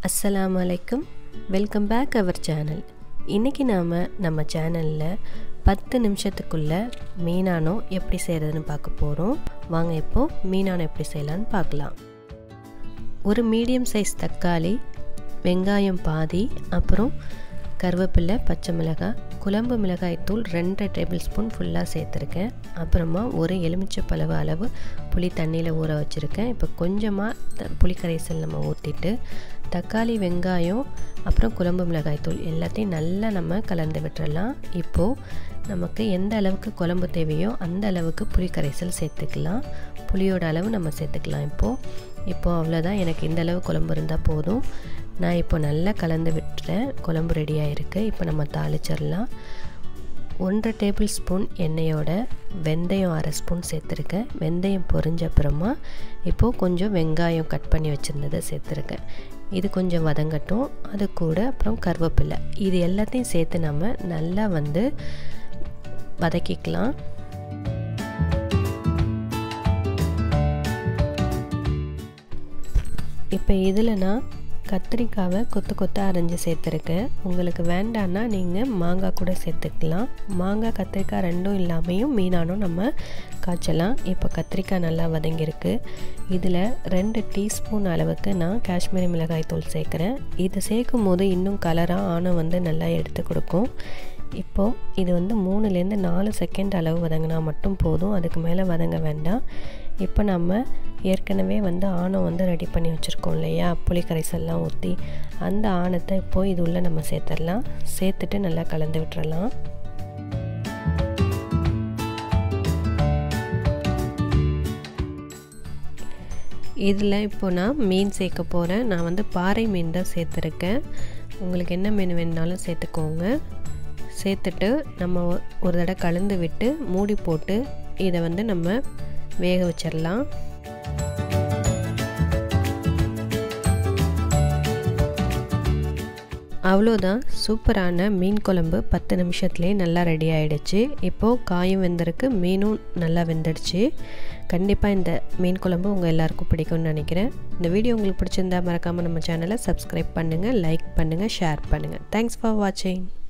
அஸ்ஸலாமு அலைக்கும், welcome back our channel. இன்றைக்கி நம்ம சேனலில் 10 நிமிஷத்துக்குள்ளே மீனானோ எப்படி செய்கிறதுன்னு பார்க்க போகிறோம். வாங்க இப்போது மீனானோ எப்படி செய்யலான்னு பார்க்கலாம். ஒரு மீடியம் சைஸ் தக்காளி, வெங்காயம் பாதி, அப்புறம் கருவேப்பிலை, பச்சை மிளகாய், குழம்பு மிளகாய் தூள் 2 டேபிள் ஸ்பூன் ஃபுல்லாக சேர்த்துருக்கேன். அப்புறமா ஒரு எலுமிச்சப்பழவு அளவு புளி தண்ணியில் ஊற வச்சுருக்கேன். இப்போ கொஞ்சமாக புளி கரைசல் நம்ம ஊற்றிட்டு தக்காளி, வெங்காயம், அப்புறம் குழம்பு மிளகாய் தூள் எல்லாத்தையும் நல்லா நம்ம கலந்து விட்டுறலாம். இப்போது நமக்கு எந்த அளவுக்கு குழம்பு தேவையோ அந்த அளவுக்கு புளி கரைசல் சேர்த்துக்கலாம். புளியோட அளவு நம்ம சேர்த்துக்கலாம். இப்போது அவ்வளோதான், எனக்கு இந்த அளவு குழம்பு இருந்தால் போதும். நான் இப்போ நல்லா கலந்து விட்டுறேன். குழம்பு ரெடியாக இருக்குது. இப்போ நம்ம தாளிச்சிடலாம். 1 டேபிள் ஸ்பூன் எண்ணெயோட வெந்தயம் 1/2 ஸ்பூன் சேர்த்துருக்கேன். வெந்தயம் பொரிஞ்ச அப்புறமா இப்போது கொஞ்சம் வெங்காயம் கட் பண்ணி வச்சுருந்ததை சேர்த்துருக்கேன். இது கொஞ்சம் வதங்கட்டும். அது கூட அப்புறம் கருவேப்பிலை, இது எல்லாத்தையும் சேர்த்து நம்ம நல்லா வதக்கிக்கலாம். இப்போ இதில் நான் கத்திரிக்காவை கொத்து கொத்தாக அரைஞ்சி சேர்த்துருக்கேன். உங்களுக்கு வேண்டான்னா நீங்கள் மாங்காய் கூட சேர்த்துக்கலாம். மாங்காய், கத்திரிக்காய் ரெண்டும் இல்லாமையும் மீனானும் நம்ம காய்ச்சலாம். இப்போ கத்திரிக்காய் நல்லா வதங்கியிருக்கு. இதில் 2 டீஸ்பூன் அளவுக்கு நான் காஷ்மீரி மிளகாய் தூள் சேர்க்குறேன். இது சேர்க்கும் போது இன்னும் கலராக ஆணம் நல்லா எடுத்து கொடுக்கும். இப்போது இது 3லேருந்து 4 செகண்ட் அளவு வதங்கினா மட்டும் போதும், அதுக்கு மேலே வதங்க வேண்டாம். இப்போ நம்ம ஏற்கனவே ஆணம் ரெடி பண்ணி வச்சுருக்கோம் இல்லையா, புளி கரைசல்லாம் ஊற்றி, அந்த ஆணத்தை இப்போது இது உள்ள நம்ம சேர்த்துடலாம். சேர்த்துட்டு நல்லா கலந்து விட்டுறலாம். இதில் இப்போ நான் மீன் சேர்க்க போகிறேன். நான் பாறை மீன் தான் சேர்த்துருக்கேன். உங்களுக்கு என்ன மீன் வேணுனாலும் சேர்த்துக்கோங்க. சேர்த்துட்டு நம்ம ஒரு தடவை கலந்து விட்டு மூடி போட்டு இதை நம்ம வேக வச்சிடலாம். அவ்வளோதான், சூப்பரான மீன் குழம்பு 10 நிமிஷத்துலேயே நல்லா ரெடி ஆகிடுச்சு. இப்போது காயும் வெந்திருக்கு, மீனும் நல்லா வெந்துடுச்சு. கண்டிப்பாக இந்த மீன் குழம்பு உங்கள் எல்லாருக்கும் பிடிக்கும்னு நினைக்கிறேன். இந்த வீடியோ உங்களுக்கு பிடிச்சிருந்தா மறக்காமல் நம்ம சேனலை சப்ஸ்கிரைப் பண்ணுங்கள், லைக் பண்ணுங்கள், ஷேர் பண்ணுங்கள். தேங்க்ஸ் ஃபார் வாட்சிங்.